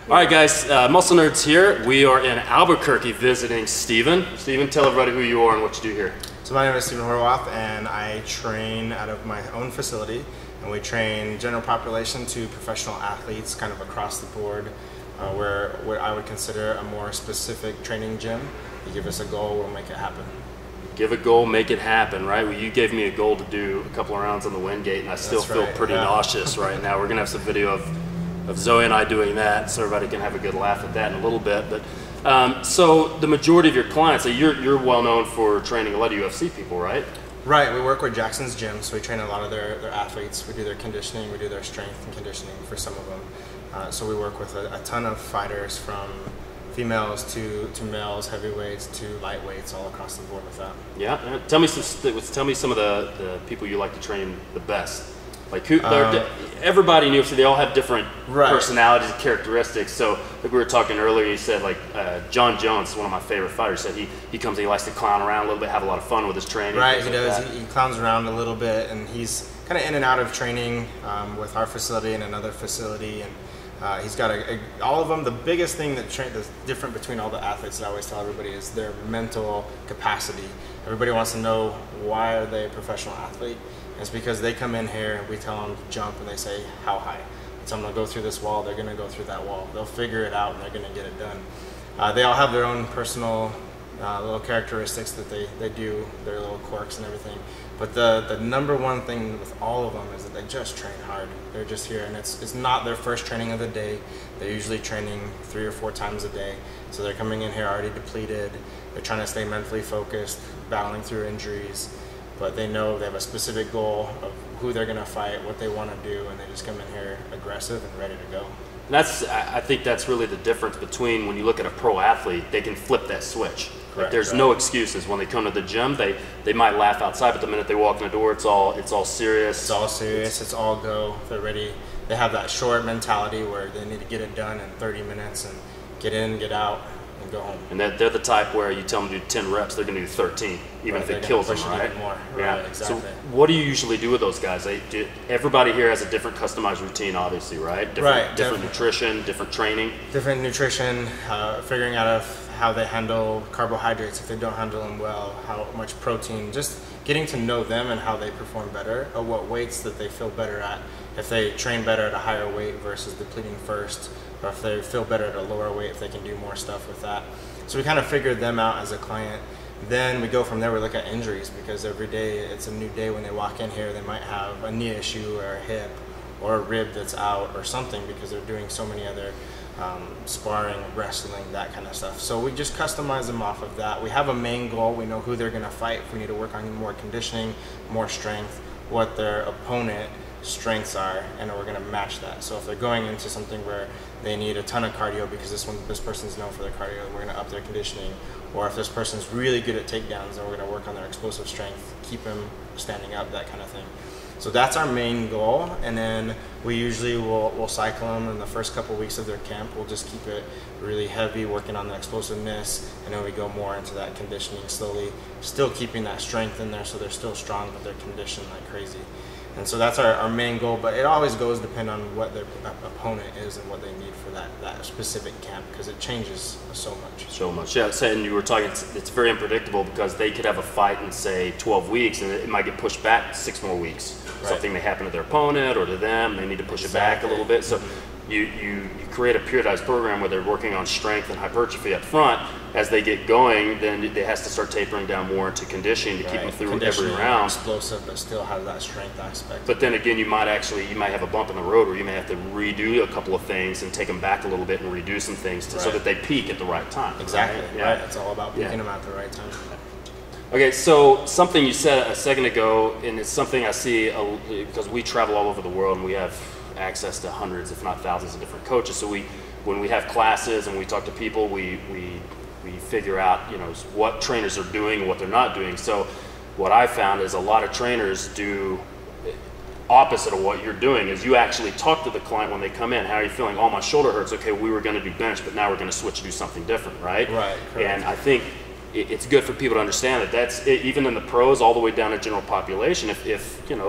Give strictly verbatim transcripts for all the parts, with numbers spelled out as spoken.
All right, guys, uh, Muscle Nerds here. We are in Albuquerque visiting Steven. Steven, tell everybody who you are and what you do here. So my name is Steven Horwath, and I train out of my own facility. And we train general population to professional athletes kind of across the board, uh, where, where I would consider a more specific training gym. You give us a goal, we'll make it happen. Give a goal, make it happen, right? Well, you gave me a goal to do a couple of rounds on the Wingate, and I still That's feel right, pretty yeah. nauseous right now. We're going to have some video of, of Zoe and I doing that, so everybody can have a good laugh at that in a little bit. But um, so the majority of your clients, so you're, you're well known for training a lot of U F C people, right? Right, we work with Jackson's Gym, so we train a lot of their, their athletes. We do their conditioning, we do their strength and conditioning for some of them. Uh, so we work with a, a ton of fighters, from females to, to males, heavyweights to lightweights, all across the board with that. Yeah, uh, tell me some, tell me some of the, the people you like to train the best. Like who, um, everybody in U F C, they all have different right. personalities and characteristics. So like we were talking earlier, you said like uh, Jon Jones, one of my favorite fighters, said he, he comes, he likes to clown around a little bit, have a lot of fun with his training. Right, he does. He, he clowns around a little bit, and he's kind of in and out of training um, with our facility and another facility. And uh, he's got a, a, all of them. The biggest thing that tra that's different between all the athletes that I always tell everybody is their mental capacity. Everybody wants to know, why are they a professional athlete? It's because they come in here, we tell them to jump, and they say, how high? I tell them to go through this wall, they're going to go through that wall. They'll figure it out, and they're going to get it done. Uh, they all have their own personal uh, little characteristics that they, they do, their little quirks and everything. But the, the number one thing with all of them is that they just train hard. They're just here, and it's, it's not their first training of the day. They're usually training three or four times a day. So they're coming in here already depleted. They're trying to stay mentally focused, battling through injuries. But they know they have a specific goal of who they're going to fight, what they want to do, and they just come in here aggressive and ready to go. That's, I think that's really the difference between when you look at a pro athlete, they can flip that switch. Correct, like there's right. no excuses. When they come to the gym, they, they might laugh outside, but the minute they walk in the door, it's all, it's all serious. It's all serious, it's all go. They're ready. They have that short mentality where they need to get it done in thirty minutes and get in, get out, and go home. And they're, they're the type where you tell them to do ten reps, they're going to do thirteen, even right, if it kills them, right? Even more. Yeah. Right, exactly. So what do you usually do with those guys? They, do, everybody here has a different customized routine, obviously, right? Different, right. Different Definitely. nutrition, different training. Different nutrition, uh, figuring out of how they handle carbohydrates, if they don't handle them well, how much protein, just getting to know them and how they perform better, or what weights that they feel better at. If they train better at a higher weight versus depleting first, or if they feel better at a lower weight, if they can do more stuff with that. So we kind of figured them out as a client. Then we go from there, we look at injuries, because every day it's a new day. When they walk in here, they might have a knee issue or a hip or a rib that's out or something, because they're doing so many other um, sparring, wrestling, that kind of stuff. So we just customize them off of that. We have a main goal. We know who they're going to fight. If we need to work on more conditioning, more strength, what their opponent strengths are, and we're going to match that. So if they're going into something where they need a ton of cardio because this one this person's known for their cardio, we're going to up their conditioning. Or if this person's really good at takedowns, then we're going to work on their explosive strength, keep them standing up, that kind of thing. So that's our main goal, and then we usually will we'll cycle them in the first couple weeks of their camp. We'll just keep it really heavy, working on the explosiveness, and then we go more into that conditioning slowly, still keeping that strength in there so they're still strong, but they're conditioned like crazy. And so that's our, our main goal, but it always goes depend on what their opponent is and what they need for that, that specific camp, because it changes so much. So much, yeah. And you were talking, it's, it's very unpredictable, because they could have a fight in, say, twelve weeks, and it might get pushed back six more weeks. Right. Something may happen to their opponent or to them, they need to push exactly. it back a little bit. So mm-hmm. you, you, you create a periodized program where they're working on strength and hypertrophy up front. As they get going, then it has to start tapering down more into conditioning to right. keep them through every round. Explosive, but still have that strength aspect. But then again, you might actually, you might have a bump in the road where you may have to redo a couple of things and take them back a little bit and redo some things to, right. so that they peak at the right time. Exactly, right? Yeah. right. It's all about peaking yeah. them at the right time. Okay, so something you said a second ago, and it's something I see a, because we travel all over the world and we have access to hundreds, if not thousands, of different coaches. So we, when we have classes and we talk to people, we we we figure out, you know, what trainers are doing and what they're not doing. So what I found is a lot of trainers do opposite of what you're doing. Is you actually talk to the client when they come in. How are you feeling? Oh, my shoulder hurts. Okay, we were going to do bench, but now we're going to switch to do something different, right? Right. Correct. And I think it's good for people to understand that that's even in the pros all the way down to general population. If, if you know, if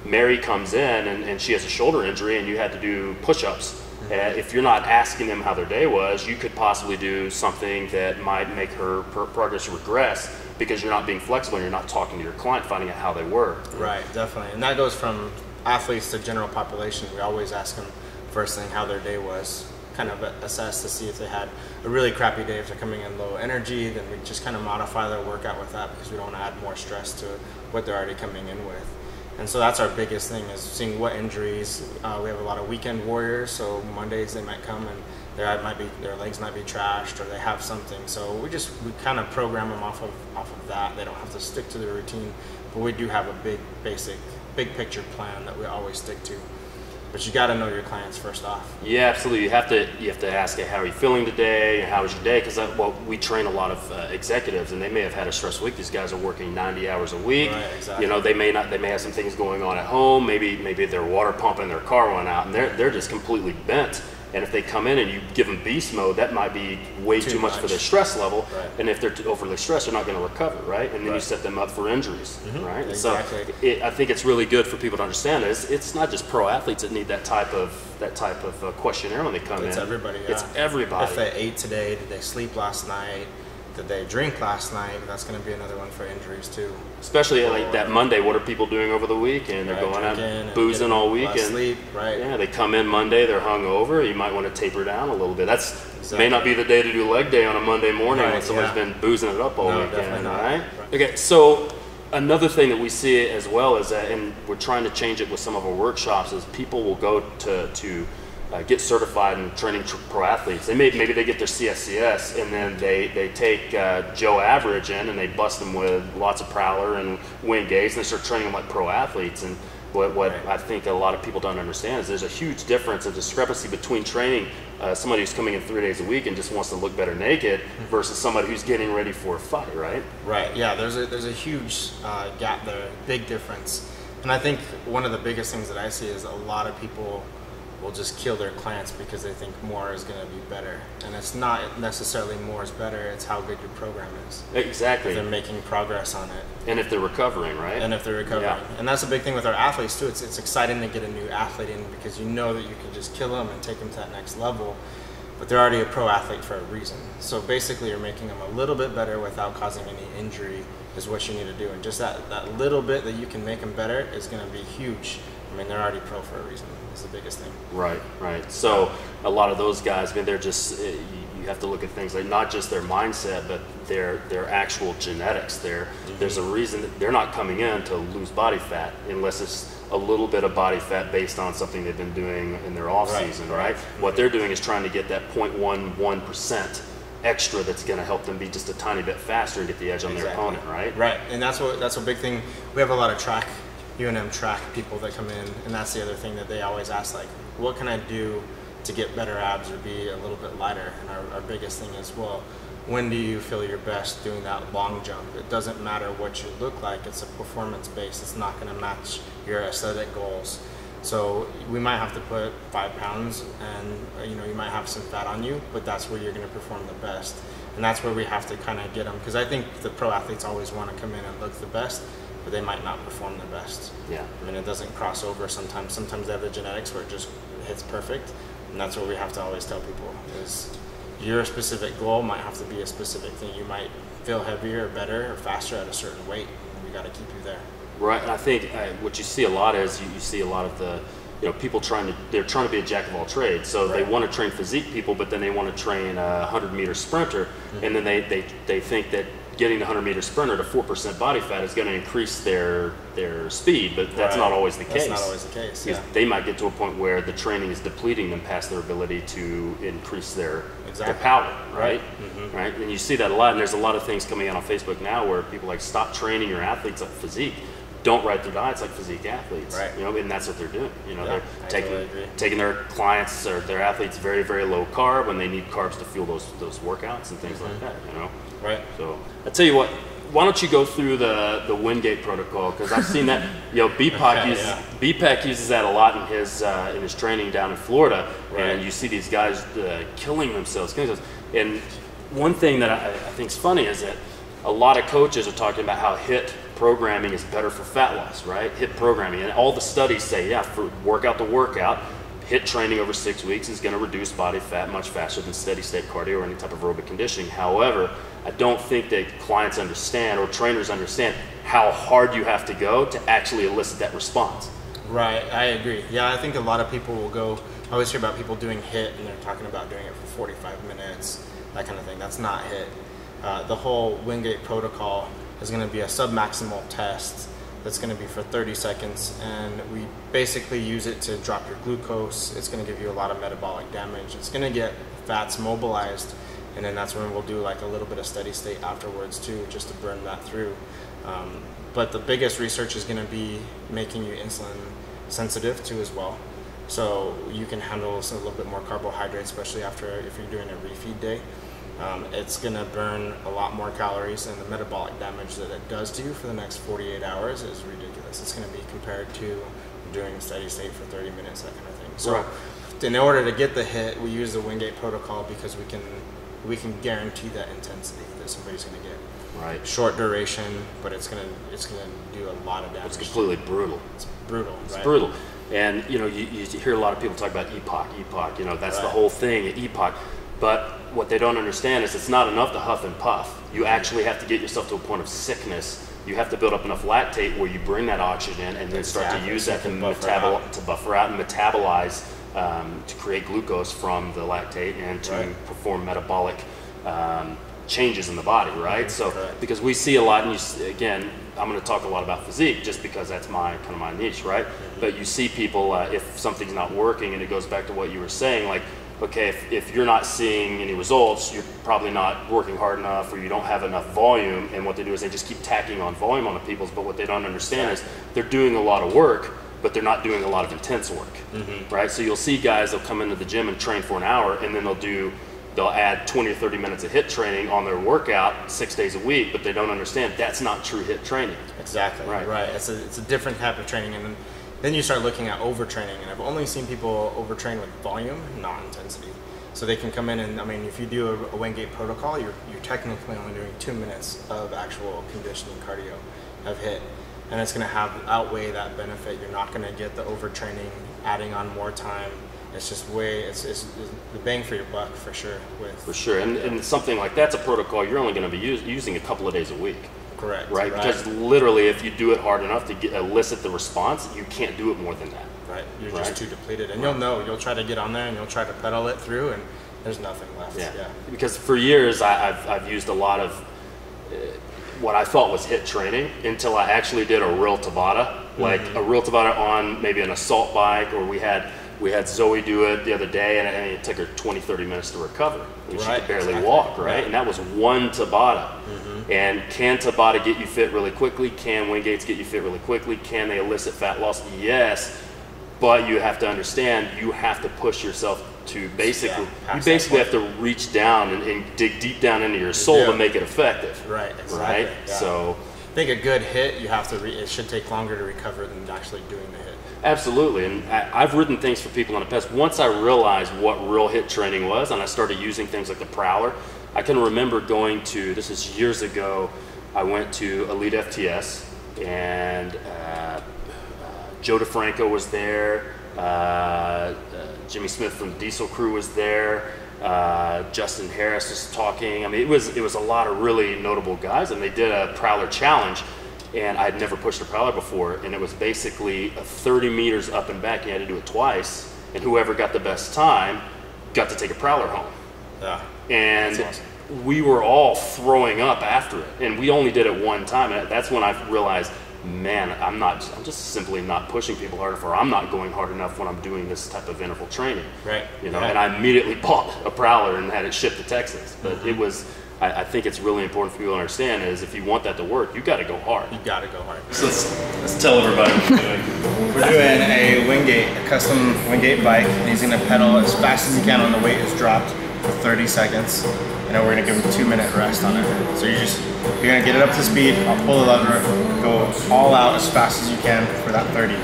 Mary comes in and, and she has a shoulder injury and you had to do push-ups. Mm-hmm. Uh, if you're not asking them how their day was, you could possibly do something that might make her per progress regress because you're not being flexible and you're not talking to your client, finding out how they were. Right, definitely. And that goes from athletes to general population. We always ask them first thing how their day was, kind of assess to see if they had a really crappy day. If they're coming in low energy, then we just kind of modify their workout with that because we don't want to add more stress to what they're already coming in with. And so that's our biggest thing, is seeing what injuries. Uh, we have a lot of weekend warriors, so Mondays they might come and their might be their legs might be trashed or they have something. So we just we kind of program them off of off of that. They don't have to stick to the routine, but we do have a big basic big picture plan that we always stick to. But you got to know your clients first off. Yeah, absolutely. You have to you have to ask, hey, how are you feeling today? How was your day? Because well, we train a lot of uh, executives, and they may have had a stressful week. These guys are working ninety hours a week. Right, exactly. You know, they may not. They may have some things going on at home. Maybe maybe their water pump in their car went out, and they're they're just completely bent. And if they come in and you give them beast mode, that might be way too, too much. much for their stress level. Right. And if they're too overly stressed, they're not going to recover, right? And then right. you set them up for injuries, mm-hmm. right? Exactly. So it, I think it's really good for people to understand that it's, it's not just pro athletes that need that type of that type of uh, questionnaire when they come it's in. It's everybody. Yeah. It's everybody. If they ate today, did they sleep last night? Did they drink last night? That's going to be another one for injuries too. Especially or, like that Monday, what are people doing over the weekend? They're right, going out boozing all weekend. Sleep, right? Yeah, they come in Monday, they're hungover. You might want to taper down a little bit. That's exactly. may not be the day to do leg day on a Monday morning right, when somebody's yeah. been boozing it up all no, weekend, not. right? right? Okay, so another thing that we see as well is that, and we're trying to change it with some of our workshops, is people will go to to Uh, get certified in training pro athletes. They may, maybe they get their C S C S and then they, they take uh, Joe Average in and they bust them with lots of Prowler and Wingates and they start training them like pro athletes. And what, what I think a lot of people don't understand is there's a huge difference, a discrepancy between training uh, somebody who's coming in three days a week and just wants to look better naked versus somebody who's getting ready for a fight, right? Right, yeah, there's a, there's a huge uh, gap there, big difference. And I think one of the biggest things that I see is a lot of people will just kill their clients because they think more is going to be better, and it's not necessarily more is better. It's how good your program is. Exactly. If they're making progress on it, and if they're recovering, right? And if they're recovering, yeah. And that's a big thing with our athletes too. It's it's exciting to get a new athlete in because you know that you can just kill them and take them to that next level, but they're already a pro athlete for a reason. So basically, you're making them a little bit better without causing any injury is what you need to do, and just that that little bit that you can make them better is going to be huge. I mean, they're already pro for a reason. It's the biggest thing. Right, right. So a lot of those guys, I mean, they're just, you have to look at things like not just their mindset, but their their actual genetics. They're, mm-hmm. There's a reason that they're not coming in to lose body fat unless it's a little bit of body fat based on something they've been doing in their off right, season, right? right? Mm-hmm. What they're doing is trying to get that zero point one one percent extra that's going to help them be just a tiny bit faster and get the edge on exactly. their opponent, right? Right, and that's what that's a big thing. We have a lot of track U N M track people that come in, and that's the other thing that they always ask, like, what can I do to get better abs or be a little bit lighter? And our, our biggest thing is, well, when do you feel your best doing that long jump? It doesn't matter what you look like, it's a performance base. It's not going to match your aesthetic goals. So we might have to put five pounds and you know you might have some fat on you, but that's where you're going to perform the best. And that's where we have to kind of get them, because I think the pro athletes always want to come in and look the best, but they might not perform the best. Yeah. I mean, it doesn't cross over sometimes. Sometimes they have the genetics where it just hits perfect, and that's what we have to always tell people is your specific goal might have to be a specific thing. You might feel heavier or better or faster at a certain weight, and we got to keep you there. Right, and I think uh, what you see a lot is you, you see a lot of the, you know, people trying to, they're trying to be a jack of all trades. So right. They want to train physique people, but then they want to train a hundred meter sprinter, mm-hmm. and then they, they, they think that getting the hundred meter sprinter to four percent body fat is going to increase their their speed, but that's right. not always the case. That's not always the case, yeah. They might get to a point where the training is depleting them past their ability to increase their, exactly. their power, right? Right. Mm-hmm. Right? And you see that a lot, and there's a lot of things coming out on Facebook now where people like, stop training your athletes like physique. Don't write their diets like physique athletes, right. you know, and that's what they're doing. You know, yeah, they're I taking totally taking their clients or their athletes very, very low carb when they need carbs to fuel those those workouts and things mm-hmm. like that. You know, right? So I tell you what, why don't you go through the the Wingates Protocol, because I've seen that. You know, B PAC okay, uses yeah. B PAC uses that a lot in his uh, in his training down in Florida, right. and you see these guys uh, killing themselves, killing themselves. And one thing that I, I think is funny is that a lot of coaches are talking about how HIIT programming is better for fat loss, right? HIIT programming, and all the studies say, yeah, for workout to workout, HIIT training over six weeks is going to reduce body fat much faster than steady state cardio or any type of aerobic conditioning. However, I don't think that clients understand or trainers understand how hard you have to go to actually elicit that response. Right, I agree. Yeah, I think a lot of people will go, I always hear about people doing HIIT and they're talking about doing it for forty-five minutes, that kind of thing. That's not HIIT. Uh, the whole Wingates Protocol is going to be a submaximal test that's going to be for thirty seconds, and we basically use it to drop your glucose. It's going to give you a lot of metabolic damage. It's going to get fats mobilized, and then that's when we'll do like a little bit of steady state afterwards too, just to burn that through. Um, but the biggest research is going to be making you insulin sensitive too as well. So you can handle a little bit more carbohydrates, especially after if you're doing a refeed day. Um, it's going to burn a lot more calories, and the metabolic damage that it does to you for the next forty-eight hours is ridiculous. It's going to be compared to doing steady state for thirty minutes, that kind of thing. So right. in order to get the HIIT, we use the Wingates Protocol because we can we can guarantee that intensity that somebody's going to get. Right. Short duration, but it's going to it's going to do a lot of damage. It's completely brutal. It's brutal. It's right? brutal. And you know, you, you hear a lot of people talk about E P O C, E P O C. You know, that's right. the whole thing, E P O C. But what they don't understand is it's not enough to huff and puff. You actually have to get yourself to a point of sickness. You have to build up enough lactate where you bring that oxygen and then start exactly. to use that to, metabol to buffer out and metabolize um, to create glucose from the lactate and to right. perform metabolic um, changes in the body, right? So Correct. because we see a lot, and you, again, I'm going to talk a lot about physique just because that's my kind of my niche, right? Mm-hmm. But you see people, uh, if something's not working, and it goes back to what you were saying, like, okay, if, if you're not seeing any results, you're probably not working hard enough, or you don't have enough volume. And what they do is they just keep tacking on volume on the people's, but what they don't understand is they're doing a lot of work, but they're not doing a lot of intense work, mm-hmm. right? So you'll see guys, they'll come into the gym and train for an hour, and then they'll do, they'll add twenty or thirty minutes of HIIT training on their workout six days a week, but they don't understand that's not true HIIT training. Exactly, right. right. It's a, it's a different type of training. And then, then you start looking at overtraining, and I've only seen people overtrain with volume, not intensity. So they can come in and, I mean, if you do a, a Wingates Protocol, you're, you're technically only doing two minutes of actual conditioning cardio of HIIT. And it's going to have outweigh that benefit. You're not going to get the overtraining, adding on more time. It's just way, it's, it's, it's the bang for your buck for sure. With For sure, and, and something like that's a protocol you're only going to be use, using a couple of days a week. Correct. Right? right, because literally if you do it hard enough to get, elicit the response, you can't do it more than that. Right, you're right? just too depleted. And right. you'll know, you'll try to get on there and you'll try to pedal it through, and there's nothing left. Yeah, yeah. because for years I, I've, I've used a lot of uh, what I thought was HIIT training until I actually did a real Tabata, like mm-hmm. a real Tabata on maybe an assault bike, or we had We had Zoe do it the other day, and it took her twenty, thirty minutes to recover. And right, she could barely exactly. walk, right? right? And that was one Tabata. Mm-hmm. And can Tabata get you fit really quickly? Can Wingates get you fit really quickly? Can they elicit fat loss? Yes, but you have to understand, you have to push yourself to basically, yeah, you basically have to reach down and, and dig deep down into your soul yeah. to make it effective. Right, exactly. Right? Yeah. So I think a good HIIT, you have to, re it should take longer to recover than actually doing the HIIT. Absolutely, and I, I've written things for people in the past. Once I realized what real HIIT training was, and I started using things like the Prowler, I can remember going to, this is years ago, I went to Elite F T S, and uh, uh, Joe DeFranco was there, uh, uh, Jimmy Smith from the Diesel Crew was there, uh, Justin Harris was talking. I mean, it was, it was a lot of really notable guys, and they did a Prowler challenge. And I'd never pushed a Prowler before, and it was basically a thirty meters up and back. You had to do it twice, and whoever got the best time got to take a Prowler home. Yeah, and that's awesome. We were all throwing up after it, and we only did it one time. And that's when I realized, man, I'm not. I'm just simply not pushing people hard enough, or I'm not going hard enough when I'm doing this type of interval training. Right. You know, yeah. and I immediately bought a Prowler and had it shipped to Texas. But mm-hmm. it was. I, I think it's really important for people to understand is if you want that to work, you got to go hard. You got to go hard. So let's, let's tell everybody what we're doing. We're doing a Wingates, a custom Wingates bike, and he's going to pedal as fast as he can when the weight is dropped for thirty seconds, and then we're going to give him a two minute rest on it. So you just, you're going to get it up to speed, I'll pull the lever, go all out as fast as you can for that thirty.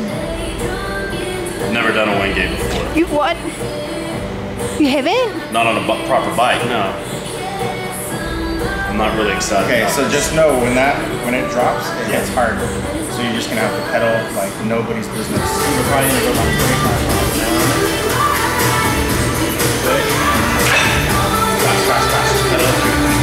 Never done a Wingates before. You what? You haven't? Not on a proper bike, no. I'm not really excited. Okay, about so this. just know when that when it drops, it hits hard. So you're just gonna have to pedal like nobody's business. You're probably gonna go about twenty-five miles an hour. Good. Fast, fast, fast. Pedal.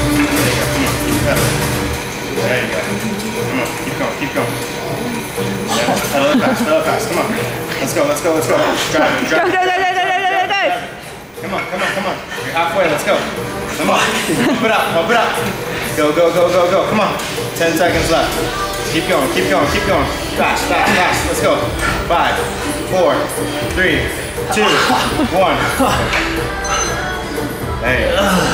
There you go. Come on, pedal. Come on, keep going, keep going. Yeah, pedal it fast, pedal it fast. Come on. Let's go, let's go, let's go. Drive it, drive it. Go, go, go, go, go, go, go. Come on, come on, come on. You're halfway, let's go. Come on. Pump it up, pump it up. Go, go, go, go, go. Come on. Ten seconds left. Keep going, keep going, keep going. Fast, fast, fast. Let's go. Five, four, three, two, one. Hey.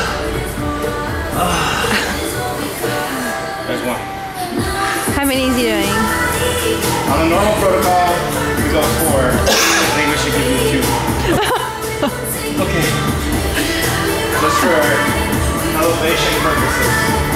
There's one. How many is he doing? On the normal protocol, we go four. I think we should give you two. Okay. Just for elevation purposes.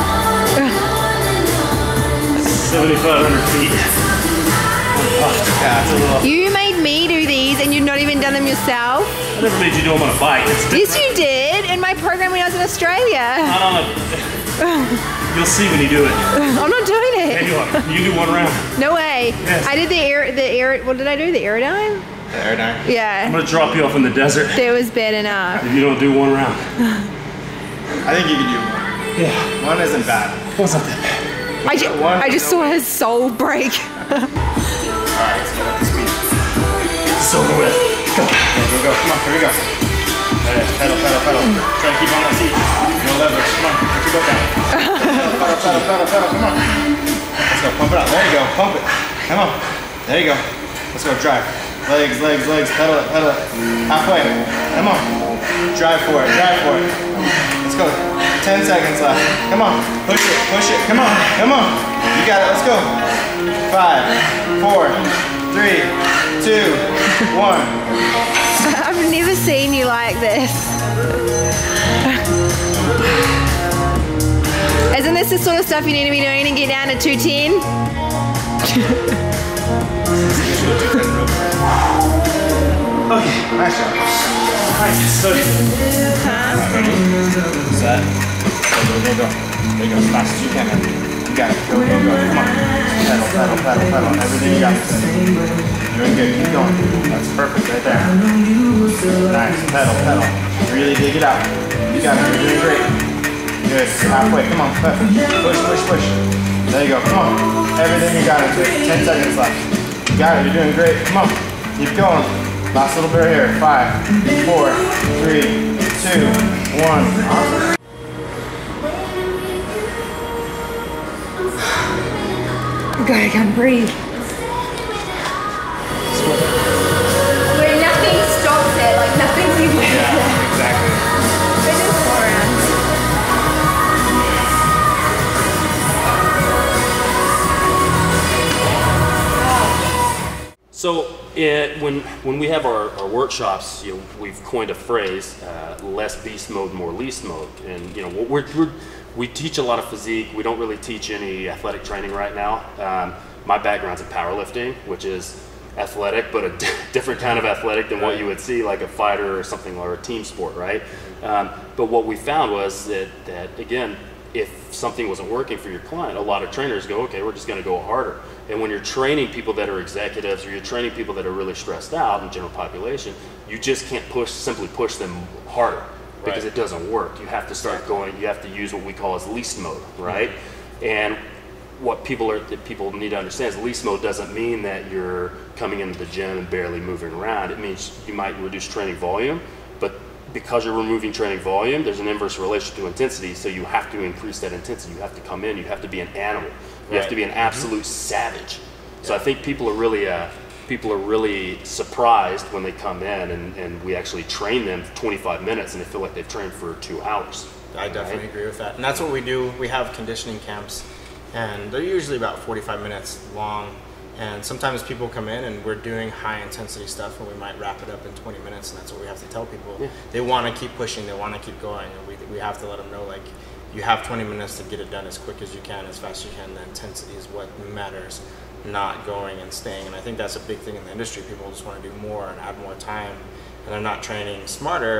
seventy-five hundred feet. Yeah, that's a little. You made me do these and you've not even done them yourself? I never made you do them on a bike. It's Yes, you did. In my program when I was in Australia. not on a... You'll see when you do it. I'm not doing Yeah, it. you are. You do one round. No way. Yes. I did the air, the air, what did I do? The aerodyne? The aerodyne. I'm Yeah. gonna drop you off in the desert That was bad enough. if you don't do one round. I think you can do one. Yeah. One isn't bad. What's up there? I, ju One, I just no saw way. his soul break. Alright, let's go with the speed. It's over with. Go. Go, go, go. Come on, here we go. Right, pedal, pedal, pedal. Try to keep on that seat. No leverage. Come on, put your foot down. Pedal, pedal, pedal, pedal. Come on. Let's go. Pump it out. There you go. Pump it. Come on. There you go. Let's go. Drive. Legs, legs, legs. Pedal it, pedal it. Halfway. Come on. Drive for it. Drive for it. Let's go. Ten seconds left. Come on. Push it. Push it. Come on. Come on. You got it. Let's go. Five, four, three, two, one. I've never seen you like this. Isn't this the sort of stuff you need to be doing to get down to two ten? Okay, nice job. Nice. So, Set. Go, go, go, go. There you go, as fast as you can. You got it. Go, go, go. Come on. Pedal, pedal, pedal, pedal. Everything you got. Doing good. Keep going. That's perfect right there. Nice. Pedal, pedal. Really dig it out. You got it. You're doing great. Good. Halfway. Come on. Push, push, push. There you go. Come on. Everything you got into it. Ten seconds left. You got it. You're doing great. Come on. Keep going. Last little bit here. Five, four, three, two, one. Awesome. Gotta come breathe. Where nothing stops it, like nothing's even Yeah, exactly. But just four rounds. so it, when when we have our, our workshops, you know, we've coined a phrase: uh, less beast mode, more least mode. And you know, we're, we're we teach a lot of physique. We don't really teach any athletic training right now. Um, my background's in powerlifting, which is athletic, but a different kind of athletic than what you would see like a fighter or something, or a team sport, right? Um, but what we found was that, that, again, if something wasn't working for your client, a lot of trainers go, okay, we're just gonna go harder. And when you're training people that are executives, or you're training people that are really stressed out in general population, you just can't push, simply push them harder, because Right. it doesn't work. You have to start going, you have to use what we call as least mode, right? Mm-hmm. And what people are that people need to understand is least mode doesn't mean that you're coming into the gym and barely moving around. It means you might reduce training volume, but because you're removing training volume, there's an inverse relationship to intensity, so you have to increase that intensity. You have to come in, you have to be an animal. You Right. have to be an absolute mm-hmm. savage. So I think people are really uh, people are really surprised when they come in and, and we actually train them for twenty-five minutes and they feel like they've trained for two hours. I definitely right? agree with that. And that's what we do. We have conditioning camps, and they're usually about forty-five minutes long. And sometimes people come in and we're doing high intensity stuff, and we might wrap it up in twenty minutes, and that's what we have to tell people. Yeah. They want to keep pushing, they want to keep going, and we, we have to let them know, like, you have twenty minutes to get it done as quick as you can, as fast as you can. The intensity is what matters, not going and staying. And I think that's a big thing in the industry. People just want to do more and add more time, and they're not training smarter,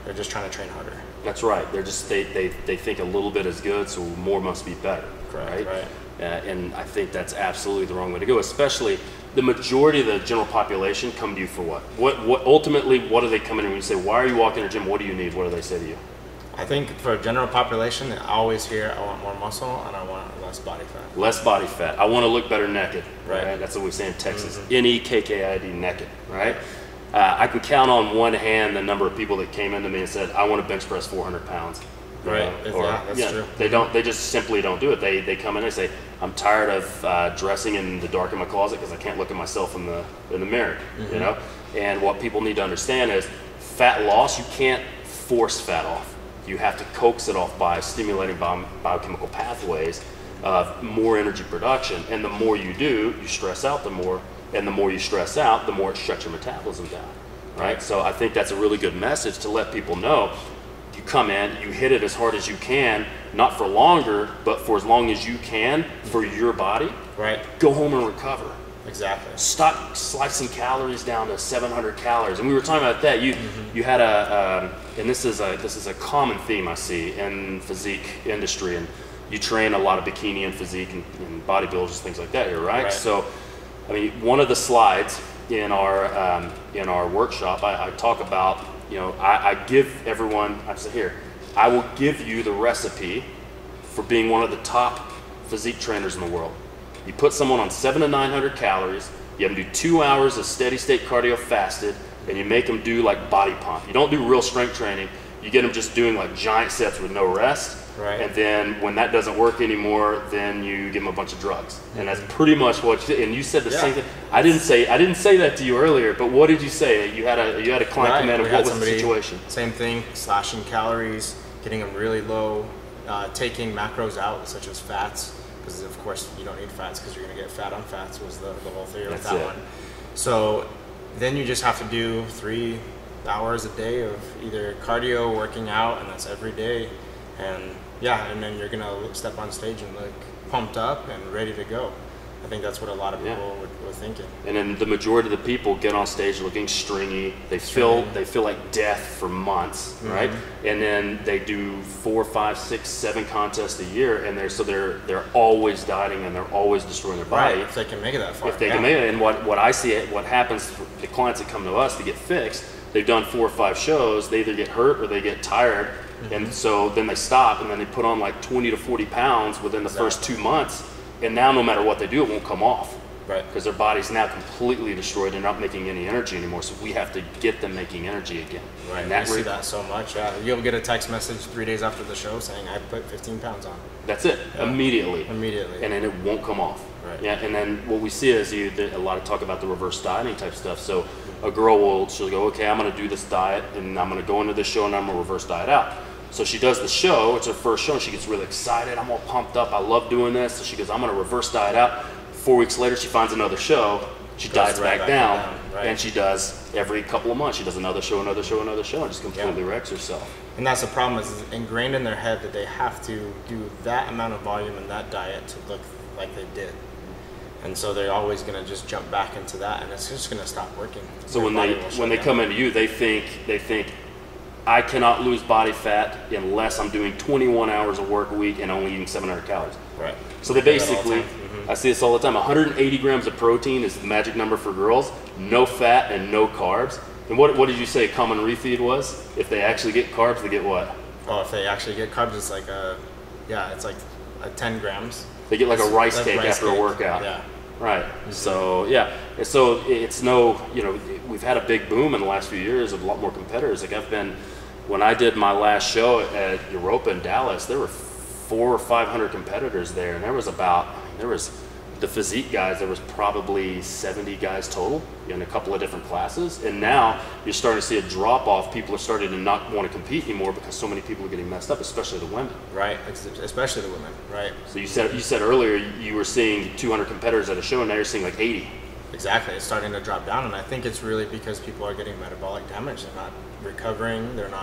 They're just trying to train harder. That's right. They're just they they, they think a little bit is good, so more must be better. Correct, right. right. Uh, and I think that's absolutely the wrong way to go. Especially the majority of the general population come to you for what? What what ultimately what do they come in when you say, why are you walking to the gym? What do you need? What do they say to you? I think for general population, I always hear I want more muscle and I want less body fat. Less body fat. I want to look better naked. Right. right? That's what we say in Texas. Mm-hmm. N E K K I D, naked. Right. Uh, I can count on one hand the number of people that came into me and said, I want to bench press four hundred pounds. Right. know, or, yeah, that's yeah, true. They don't. They just simply don't do it. They they come in and they say, I'm tired of uh, dressing in the dark in my closet because I can't look at myself in the in the mirror. Mm-hmm. You know. And what people need to understand is, fat loss, you can't force fat off. You have to coax it off by stimulating bio, biochemical pathways of more energy production. And the more you do, you stress out the more. And the more you stress out, the more it shuts your metabolism down. Right. So I think that's a really good message to let people know. You come in, you hit it as hard as you can, not for longer, but for as long as you can for your body. Right. Go home and recover. Exactly. Stop slicing calories down to seven hundred calories. And we were talking about that. You mm-hmm. you had a, um, and this is a this is a common theme I see in physique industry, and you train a lot of bikini and physique and, and bodybuilders, things like that here, right? Right. So, I mean, one of the slides in our um, in our workshop, I, I talk about, you know, I, I give everyone, I say here, I will give you the recipe for being one of the top physique trainers in the world. You put someone on seven to nine hundred calories, you have them do two hours of steady state cardio fasted, and you make them do like body pump. You don't do real strength training. You get them just doing like giant sets with no rest. Right. And then when that doesn't work anymore, then you give them a bunch of drugs. Mm-hmm. And that's pretty much what you did. And you said the yeah. same thing. I didn't say I didn't say that to you earlier, but what did you say? You had a you had a client right. come in, and we what had was somebody, the situation? Same thing, slashing calories, getting them really low, uh, taking macros out such as fats, because of course you don't need fats because you're going to get fat on fats was the, the whole theory with that it. one. So then you just have to do three hours a day of either cardio, working out, and that's every day. And yeah, and then you're gonna step on stage and look pumped up and ready to go. I think that's what a lot of people yeah. were, were thinking. And then the majority of the people get on stage looking stringy. They feel they feel like death for months, mm-hmm. right? And then they do four, five, six, seven contests a year, and they're so they're they're always dieting and they're always destroying their body. Right, if they can make it that far. If they yeah. can make it, and what what I see, what happens for the clients that come to us to get fixed, they've done four or five shows. They either get hurt or they get tired. Mm-hmm. And so then they stop, and then they put on like twenty to forty pounds within the exactly. first two months. And now no matter what they do, it won't come off. Right. Because their body's now completely destroyed and not making any energy anymore. So we have to get them making energy again. Right. And that we see that so much. Yeah. You'll get a text message three days after the show saying, I put fifteen pounds on. That's it. Yeah. Immediately. Immediately. And then it won't come off. Right. Yeah. And then what we see is you, a lot of talk about the reverse dieting type stuff. So a girl will, she'll go, okay, I'm going to do this diet, and I'm going to go into this show, and I'm going to reverse diet out. So she does the show, it's her first show, and she gets really excited. I'm all pumped up, I love doing this. So she goes, I'm gonna reverse diet out. Four weeks later, she finds another show, she diets right back, back down, down right. and she does every couple of months. She does another show, another show, another show, and just completely yeah. wrecks herself. And that's the problem, is it's ingrained in their head that they have to do that amount of volume in that diet to look like they did. And so they're always gonna just jump back into that, and it's just gonna stop working. So when they when they come into you, they think they think, I cannot lose body fat unless I'm doing twenty-one hours of work a week and only eating seven hundred calories. Right. So they basically, mm-hmm. I see this all the time, one hundred eighty grams of protein is the magic number for girls, no fat and no carbs. And what, what did you say a common refeed was? If they actually get carbs, they get what? Oh, if they actually get carbs, it's like a, yeah, it's like a ten grams. They get like it's a rice like cake rice after cake. a workout. Yeah. Right. Mm-hmm. So yeah, so it's no, you know, we've had a big boom in the last few years of a lot more competitors. Like I've been, when I did my last show at Europa in Dallas, there were four or five hundred competitors there, and there was about, there was the physique guys, there was probably seventy guys total in a couple of different classes. And now you're starting to see a drop off. People are starting to not want to compete anymore because so many people are getting messed up, especially the women. Right, especially the women, right. So you said you said earlier you were seeing two hundred competitors at a show, and now you're seeing like eighty. Exactly, it's starting to drop down, and I think it's really because people are getting metabolic damage. They're not recovering, they're not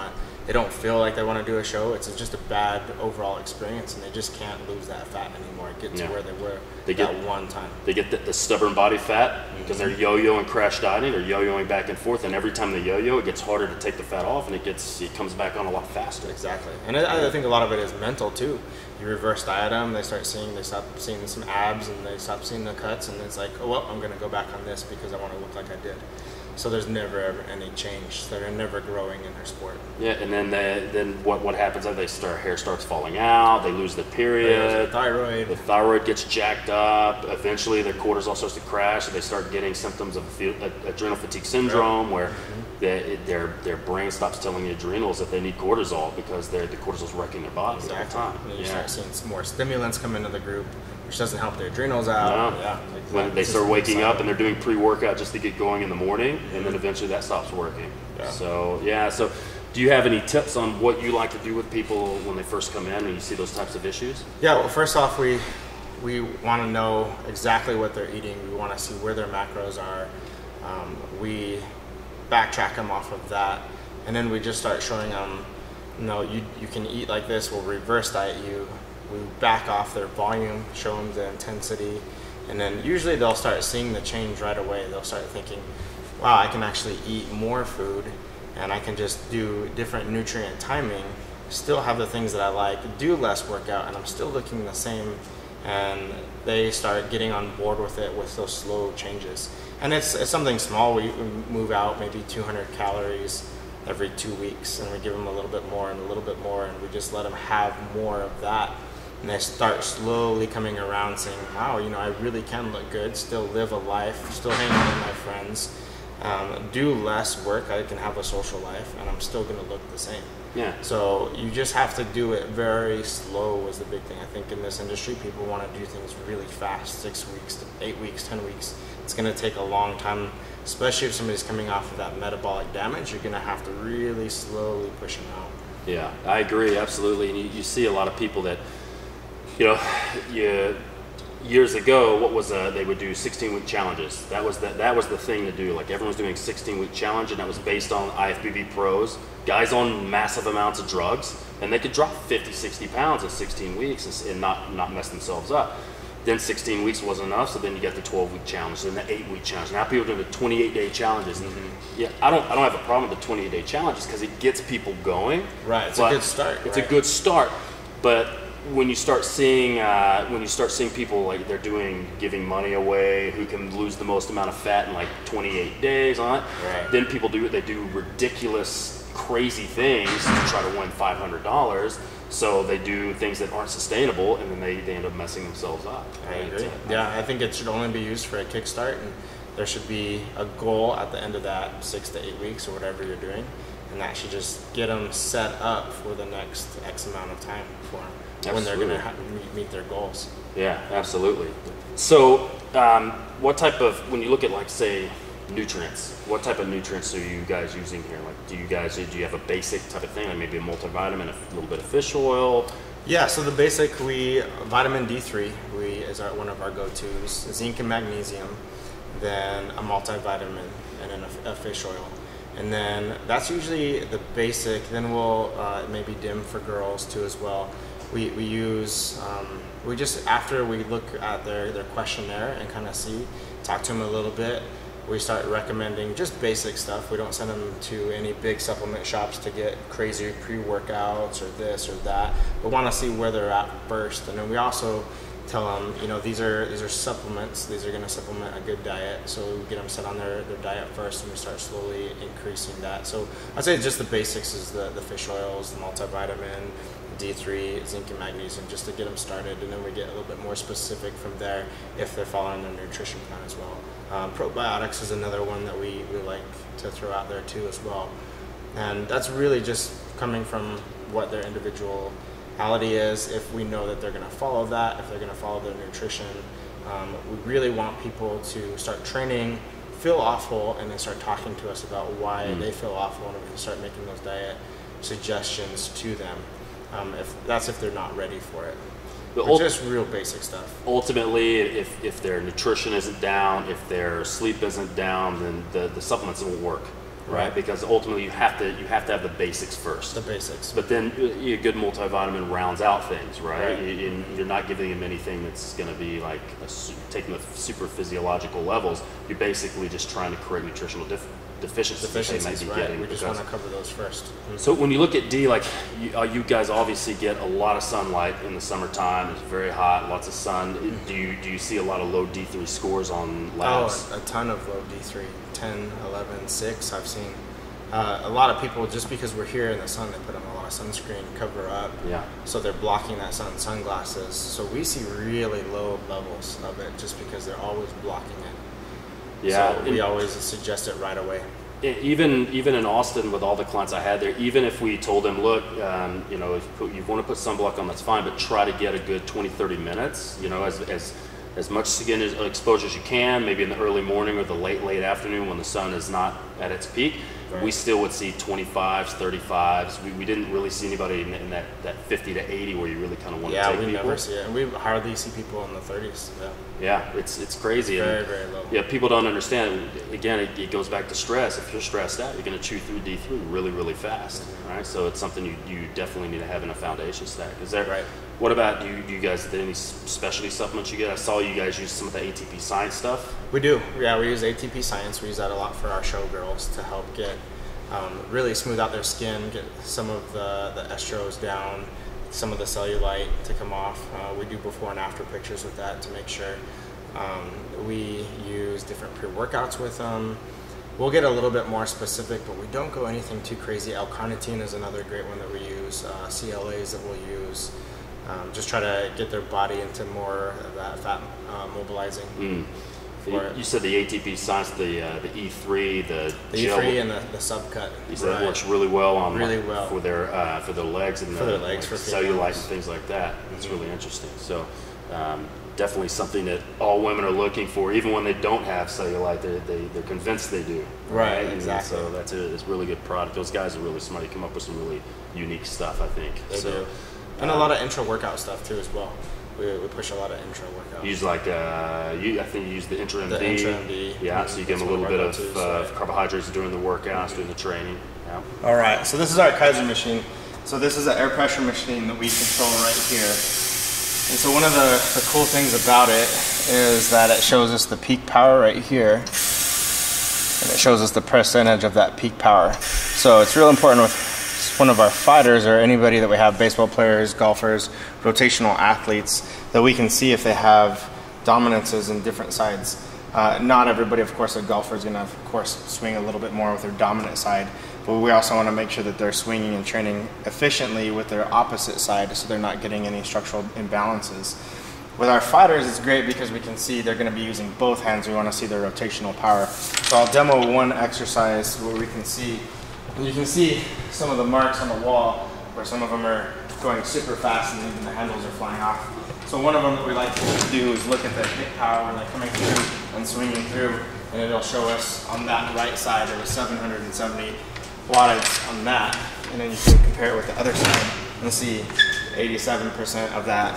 they don't feel like they want to do a show. It's just a bad overall experience, and they just can't lose that fat anymore. Get to Yeah. where they were They that get- one time. They get the, the stubborn body fat because they're yo-yoing, crash dieting, they're yo-yoing back and forth, and every time they yo-yo, it gets harder to take the fat off, and it gets it comes back on a lot faster. Exactly, and I, I think a lot of it is mental too. You reverse diet them, they start seeing, they stop seeing some abs, and they stop seeing the cuts, and it's like, oh well, I'm gonna go back on this because I want to look like I did. So there's never ever any change. They're never growing in their sport. Yeah, and then they, then what what happens? They start hair starts falling out. They lose their period. There's the thyroid. The thyroid gets jacked up. Eventually, their cortisol starts to crash, and they start getting symptoms of adrenal fatigue syndrome, where they, their their brain stops telling the adrenals that they need cortisol because they're, the cortisol's wrecking their body Exactly. all the time. And you Yeah. start seeing some more stimulants come into the group, which doesn't help their adrenals out. No. Yeah. When they It's start just waking inside. up and they're doing pre-workout just to get going in the morning, and then eventually that stops working. Yeah. So yeah. So, do you have any tips on what you like to do with people when they first come in and you see those types of issues? Yeah, well, first off, we we want to know exactly what they're eating. We want to see where their macros are. Um, we backtrack them off of that, and then we just start showing them, you know, you you can eat like this. We'll reverse diet you. We back off their volume, show them the intensity, and then usually they'll start seeing the change right away. They'll start thinking, wow, I can actually eat more food, and I can just do different nutrient timing, still have the things that I like, do less workout, and I'm still looking the same. And they start getting on board with it with those slow changes. And it's, it's something small. We we move out maybe two hundred calories every two weeks, and we give them a little bit more and a little bit more, and we just let them have more of that. And they start slowly coming around saying, wow, you know, I really can look good, still live a life, still hang out with my friends, um, do less work, I can have a social life, and I'm still gonna look the same. Yeah. So you just have to do it very slow is the big thing. I think in this industry, people want to do things really fast, six weeks, to eight weeks, ten weeks. It's gonna take a long time, especially if somebody's coming off of that metabolic damage. You're gonna have to really slowly push them out. Yeah, I agree, absolutely. And you, you see a lot of people that, you know, you, years ago, what was uh, they would do sixteen week challenges. That was the, that was the thing to do. Like everyone was doing sixteen week challenge, and that was based on I F B B pros, guys on massive amounts of drugs, and they could drop fifty, sixty pounds in sixteen weeks and, and not not mess themselves up. Then sixteen weeks wasn't enough, so then you get the twelve week challenge, then the eight week challenge. Now people are doing the twenty-eight day challenges. Mm-hmm. Yeah, I don't I don't have a problem with the twenty-eight day challenges because it gets people going. Right, it's a good start. It's right? a good start, but when you start seeing uh, when you start seeing people like they're doing giving money away, who can lose the most amount of fat in like twenty-eight days on it, Right. then people do they do ridiculous, crazy things to try to win five hundred dollars. So they do things that aren't sustainable, and then they, they end up messing themselves up. I right? agree. Yeah, I think it should only be used for a kickstart, and there should be a goal at the end of that six to eight weeks or whatever you're doing, and that should just get them set up for the next X amount of time for them when they're going to ha- meet, meet their goals. Yeah, absolutely. So, um, what type of when you look at like say nutrients, what type of nutrients are you guys using here? Like, do you guys do you have a basic type of thing, like maybe a multivitamin, a little bit of fish oil? Yeah, so the basic, we vitamin D three we is our, one of our go-tos, zinc and magnesium, then a multivitamin, and then a, a fish oil. And then that's usually the basic. Then we'll uh, maybe dim for girls too as well. We, we use, um, we just, after we look at their, their questionnaire and kind of see, talk to them a little bit, we start recommending just basic stuff. We don't send them to any big supplement shops to get crazy pre-workouts or this or that. We want to see where they're at first. And then we also tell them, you know, these are these are supplements. These are going to supplement a good diet. So we get them set on their, their diet first, and we start slowly increasing that. So I'd say just the basics is the, the fish oils, the multivitamin, D three, zinc and magnesium, just to get them started, and then we get a little bit more specific from there if they're following their nutrition plan as well. Um, probiotics is another one that we, we like to throw out there too as well. And that's really just coming from what their individuality is. If we know that they're going to follow that, if they're going to follow their nutrition, um, we really want people to start training, feel awful, and then start talking to us about why mm. they feel awful, and we can start making those diet suggestions to them. Um, if that's if they're not ready for it. But ult- just real basic stuff. Ultimately, if, if their nutrition isn't down, if their sleep isn't down, then the, the supplements won't work. right? Because ultimately you have to you have to have the basics first. The basics. But then a good multivitamin rounds out things, right? Right. You, you're not giving them anything that's going to be like a, taking the super physiological levels. You're basically just trying to correct nutritional def deficiencies, deficiencies that they might be right. getting. We just want to cover those first. Mm-hmm. So when you look at D, like you, uh, you guys obviously get a lot of sunlight in the summertime. It's very hot, lots of sun. Mm-hmm. Do you do you see a lot of low D three scores on labs? Oh, a, a ton of low D three, ten, eleven, six I've seen. Uh, a lot of people, just because we're here in the sun, they put on a lot of sunscreen, cover up. Yeah. So they're blocking that sun, sunglasses. So we see really low levels of it just because they're always blocking it. Yeah. So we always suggest it right away. Even even in Austin, with all the clients I had there, even if we told them, look, um, you know, if you, put, you want to put sunblock on, that's fine, but try to get a good twenty, thirty minutes, you know, as, as, as much skin exposure as you can, maybe in the early morning or the late, late afternoon when the sun is not at its peak. Right. We still would see twenty-fives, thirty-fives. We, we didn't really see anybody in, in that, that fifty to eighty where you really kind of want yeah, to take we people. never see it. And we hardly see people in the thirties. Yeah, yeah it's it's crazy. Very, and, very low. Yeah, people don't understand. Again, it, it goes back to stress. If you're stressed out, you're going to chew through D three really, really fast. Mm-hmm. Right? So it's something you, you definitely need to have in a foundation stack. Is there, right. What about, do you, do you guys, did any specialty supplements you get? I saw you guys use some of the A T P Science stuff. We do. Yeah, we use A T P Science. We use that a lot for our showgirls to help get Um, really smooth out their skin, get some of the, the estros down, some of the cellulite to come off. Uh, we do before and after pictures with that to make sure. Um, we use different pre-workouts with them. We'll get a little bit more specific, but we don't go anything too crazy. L-carnitine is another great one that we use, uh, C L As that we'll use. Um, just try to get their body into more of that fat uh, mobilizing. Mm. You, you said the A T P Science, the uh, the E three, the, the gel, E three and the, the subcut. You said right. It works really well on really like, well for their uh, for their legs and for the, their legs, like, for cellulite and things like that. It's mm-hmm. really interesting. So um, definitely something that all women are looking for, even when they don't have cellulite. They they they're convinced they do. Right. right? Exactly. And so that's a, it's a really good product. Those guys are really smart. They come up with some really unique stuff, I think. They so, do. And um, a lot of intra workout stuff too as well. We, we push a lot of intra workouts. Use like uh, you, I think you use the intra M D. The intra M D. Yeah, so you give them a little bit of too, uh, so. carbohydrates during the workouts, mm-hmm. during the training. Yeah. All right, so this is our Keiser machine. So this is an air pressure machine that we control right here. And so one of the, the cool things about it is that it shows us the peak power right here. And it shows us the percentage of that peak power. So it's real important with one of our fighters or anybody that we have, baseball players, golfers, rotational athletes, that we can see if they have dominances in different sides. Uh, not everybody, of course, a golfer is going to, of course, swing a little bit more with their dominant side, but we also want to make sure that they're swinging and training efficiently with their opposite side so they're not getting any structural imbalances. With our fighters, it's great because we can see they're going to be using both hands. We want to see their rotational power. So I'll demo one exercise where we can see, and you can see some of the marks on the wall where some of them are going super fast and even the handles are flying off. So one of them that we like to do is look at the hip power, like coming through and swinging through, and it'll show us on that right side there was seven hundred seventy wattage on that, and then you can compare it with the other side and see eighty-seven percent of that.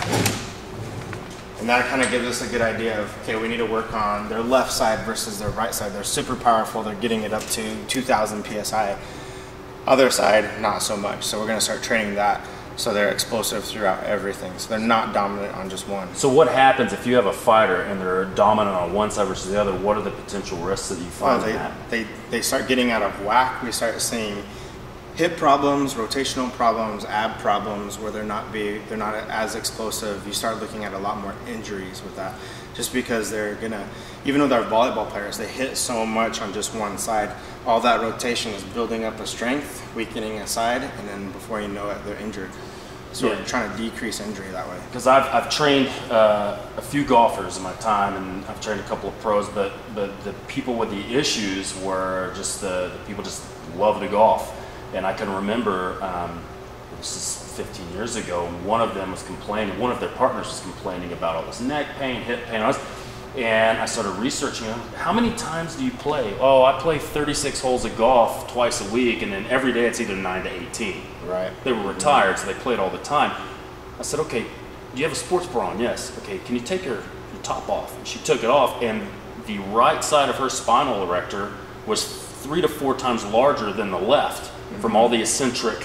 And that kind of gives us a good idea of, okay, we need to work on their left side versus their right side. They're super powerful, they're getting it up to two thousand P S I. Other side, not so much. So we're going to start training that so they're explosive throughout everything. So they're not dominant on just one. So what happens if you have a fighter and they're dominant on one side versus the other? What are the potential risks that you find? Well, they, in that? they, they start getting out of whack. We start seeing hip problems, rotational problems, ab problems where they're not be they're not as explosive. You start looking at a lot more injuries with that, just because they're gonna, even with our volleyball players, they hit so much on just one side. All that rotation is building up a strength, weakening a side, and then before you know it, they're injured. So yeah. We're trying to decrease injury that way. Because I've, I've trained uh, a few golfers in my time, and I've trained a couple of pros, but, but the people with the issues were just the, the people just love to golf. And I can remember, um, this is fifteen years ago, and one of them was complaining, one of their partners was complaining about all this neck pain, hip pain, all this. And I started researching, how many times do you play? Oh, I play thirty-six holes of golf twice a week, and then every day it's either nine to eighteen. Right. They were retired, so they played all the time. I said, okay, do you have a sports bra on? Yes. Okay, can you take your, your top off? And she took it off, and the right side of her spinal erector was three to four times larger than the left mm-hmm. from all the eccentric,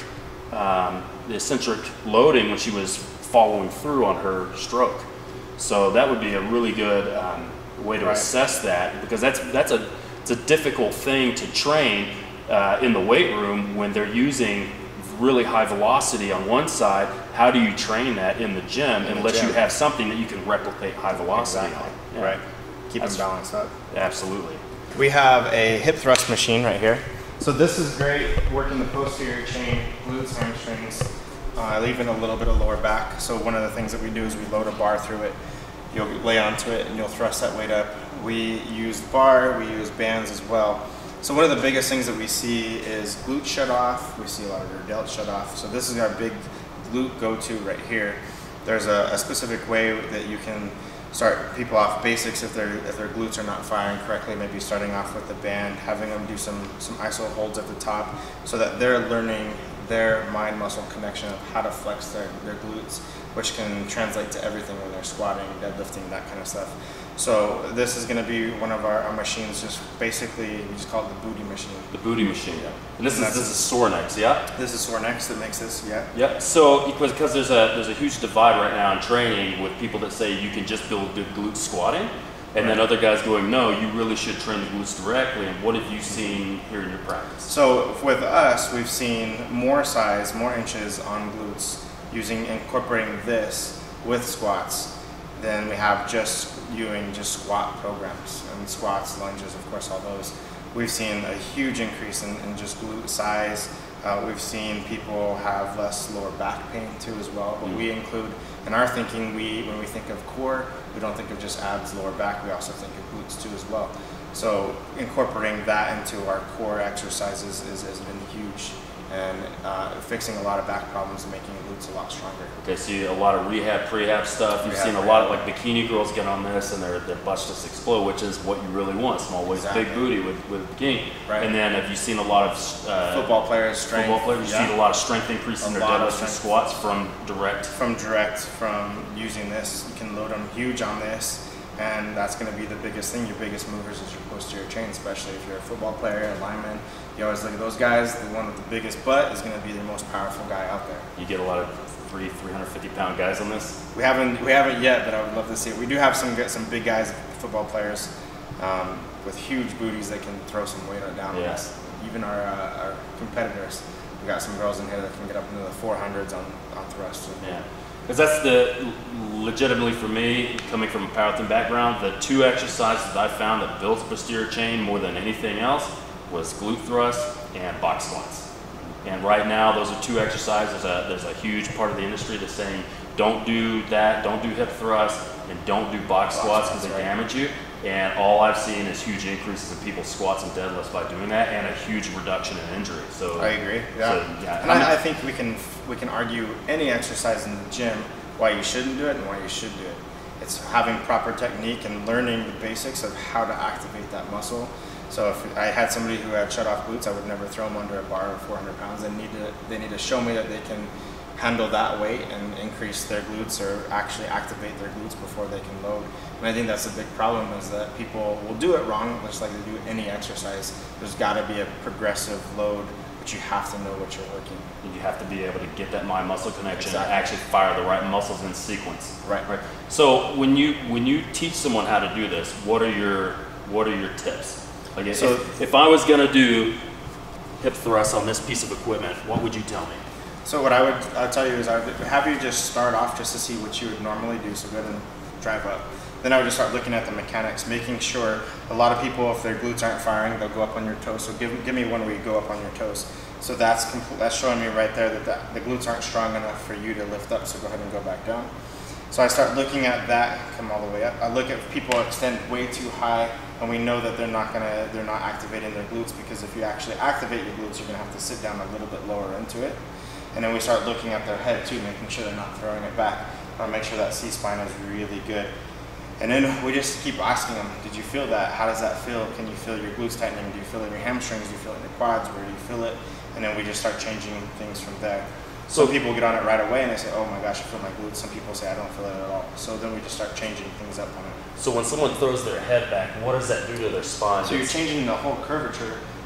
um, the eccentric loading when she was following through on her stroke. So that would be a really good um, way to right. assess that, because that's that's a it's a difficult thing to train uh, in the weight room when they're using really high velocity on one side. How do you train that in the gym in unless the gym. you have something that you can replicate high velocity exactly. on? Yeah. Right. Keep them balanced up. Absolutely. We have a hip thrust machine right here. So this is great, working the posterior chain, glutes, hamstrings, uh, even a little bit of lower back. So one of the things that we do is we load a bar through it. You'll lay onto it and you'll thrust that weight up. We use bar, we use bands as well. So one of the biggest things that we see is glute shut off. We see a lot of rear delt shut off. So this is our big glute go-to right here. There's a, a specific way that you can start people off basics if their if their glutes are not firing correctly. Maybe starting off with the band, having them do some some iso holds at the top, so that they're learning their mind muscle connection of how to flex their, their glutes, which can translate to everything when they're squatting, deadlifting, that kind of stuff. So this is going to be one of our, our machines, just basically, we just call it the booty machine. The booty machine. Yeah. And this and is this is Sornex, yeah? This is Sornex that makes this, yeah. Yeah. So because because there's a there's a huge divide right now in training with people that say you can just build good glute squatting, and right. then other guys going, no, you really should train the glutes directly. And what have you seen here in your practice? So with us, we've seen more size, more inches on glutes using incorporating this with squats than we have just doing just squat programs and squats, lunges, of course, all those. We've seen a huge increase in, in just glute size. Uh, we've seen people have less lower back pain too as well. But mm. we include, in our thinking, we when we think of core, we don't think of just abs, lower back, we also think of glutes too as well. So incorporating that into our core exercises is, has been huge, and uh, fixing a lot of back problems and making glutes a lot stronger. Okay, so you, a lot of rehab, prehab stuff. You've rehab, seen a lot of like bikini girls get on this and their, their butts just explode, which is what you really want, small waist, exactly. big booty with, with bikini. Right. And then have you seen a lot of uh, football players, strength, football players, you yeah. see a lot of strength increase in their deadlifts and squats from direct? From direct, from using this. You can load them huge on this. And that's going to be the biggest thing. Your biggest movers is your posterior chain, especially if you're a football player, a lineman. You always look at those guys. The one with the biggest butt is going to be the most powerful guy out there. You get a lot of three, three hundred fifty pound guys on this. We haven't, we haven't yet, but I would love to see it. We do have some some big guys, football players, um, with huge booties that can throw some weight down on us. Even our uh, our competitors. We got some girls in here that can get up into the four hundreds on on thrust. Yeah. Because that's the, legitimately for me, coming from a powerlifting background, the two exercises that I found that built the posterior chain more than anything else was glute thrust and box squats. And right now, those are two exercises. Uh, there's a huge part of the industry that's saying, don't do that, don't do hip thrust, and don't do box, box squats because they right. damage you. And all I've seen is huge increases in people's squats and deadlifts by doing that, and a huge reduction in injury. So I agree. Yeah, so, yeah and I, I think we can we can argue any exercise in the gym why you shouldn't do it and why you should do it. It's having proper technique and learning the basics of how to activate that muscle. So if I had somebody who had shut off glutes, I would never throw them under a bar of four hundred pounds. They need to they need to show me that they can handle that weight and increase their glutes or actually activate their glutes before they can load. And I think that's a big problem, is that people will do it wrong, just like they do any exercise. There's got to be a progressive load, but you have to know what you're working. You have to be able to get that mind muscle connection exactly. and actually fire the right muscles in sequence. Right. Right. So when you when you teach someone how to do this, what are your what are your tips? Like so if, if I was gonna do hip thrusts on this piece of equipment, what would you tell me? So what I would I'd tell you is I would have you just start off just to see what you would normally do. So go ahead and drive up. Then I would just start looking at the mechanics, making sure. A lot of people, if their glutes aren't firing, they'll go up on your toes. So give give me one where you go up on your toes. So that's that's showing me right there that, that the glutes aren't strong enough for you to lift up. So go ahead and go back down. So I start looking at that, come all the way up. I look at people extend way too high, and we know that they're not gonna they're not activating their glutes, because if you actually activate your glutes, you're gonna have to sit down a little bit lower into it. And then we start looking at their head too, making sure they're not throwing it back. I make sure that C-spine is really good. And then we just keep asking them, did you feel that? How does that feel? Can you feel your glutes tightening? Do you feel it in your hamstrings? Do you feel it in your quads? Where do you feel it? And then we just start changing things from there. Some people get on it right away and they say, oh my gosh, I feel my glutes. Some people say, I don't feel it at all. So then we just start changing things up on it. So when someone throws their head back, what does that do to their spine? So you're changing the whole curvature.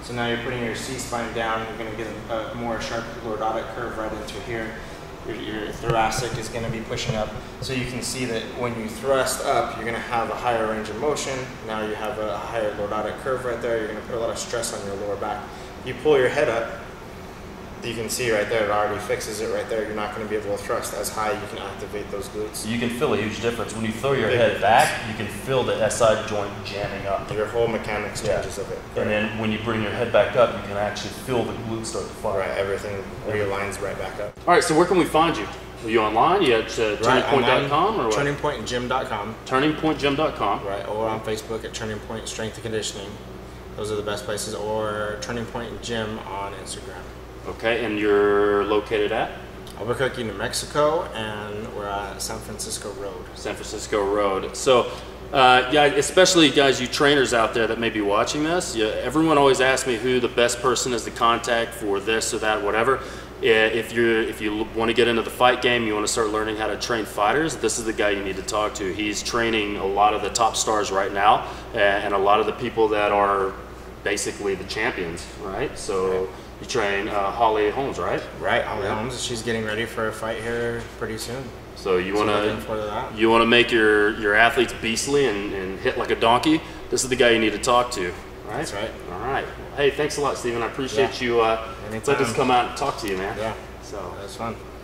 So now you're putting your C-spine down, you're going to get a, a more sharp lordotic curve right into here. Your, your thoracic is going to be pushing up. So you can see that when you thrust up, you're going to have a higher range of motion. Now you have a higher lordotic curve right there. You're going to put a lot of stress on your lower back. You pull your head up, you can see right there, it already fixes it right there. You're not going to be able to thrust as high. You can activate those glutes. You can feel a huge difference. When you throw your Big head back, you can feel the S I joint jamming up. Your whole mechanics changes yeah. of it. Right? And then when you bring your head back up, you can actually feel the glutes start to fire. Right, everything realigns right back up. All right, so where can we find you? Are you online? You at uh, turning point dot com or what? turning point gym dot com. turning point gym dot com. Right, or on Facebook at Turning Point Strength and Conditioning. Those are the best places, or Turning Point Gym on Instagram. Okay, and you're located at? Albuquerque, New Mexico, and we're at San Francisco Road. San Francisco Road. So, uh, yeah, especially guys, you trainers out there that may be watching this, yeah, everyone always asks me who the best person is to contact for this or that, whatever. If you're, if you want to get into the fight game, you want to start learning how to train fighters, this is the guy you need to talk to. He's training a lot of the top stars right now, and a lot of the people that are basically the champions, right? So. Right. You train uh, Holly Holmes, right? Right, Holly yeah. Holmes. She's getting ready for a fight here pretty soon. So you want to so you want to make your your athletes beastly and, and hit like a donkey. This is the guy you need to talk to, right? That's right. All right. Well, hey, thanks a lot, Steven. I appreciate yeah. you uh, letting us come out and talk to you, man. Yeah. So that's fun.